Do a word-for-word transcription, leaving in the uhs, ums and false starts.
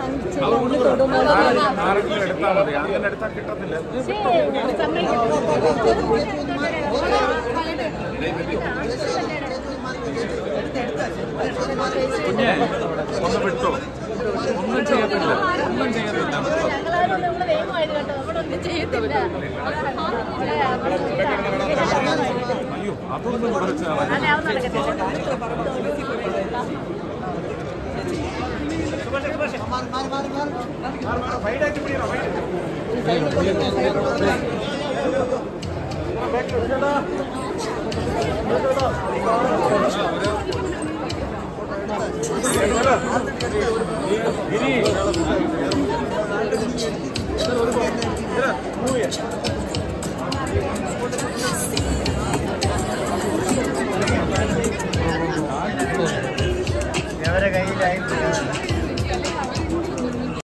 ആരെങ്കിലും എടുത്താൽ മതി, അങ്ങനെ എടുത്താൽ കിട്ടത്തില്ല. കുഞ്ഞേ ഒന്ന് വിട്ടോ, ഒന്നും ചെയ്യത്തില്ല, ഒന്നും ചെയ്യത്തില്ല. അയ്യോ അതൊന്നും കുറച്ചാൽ മതി.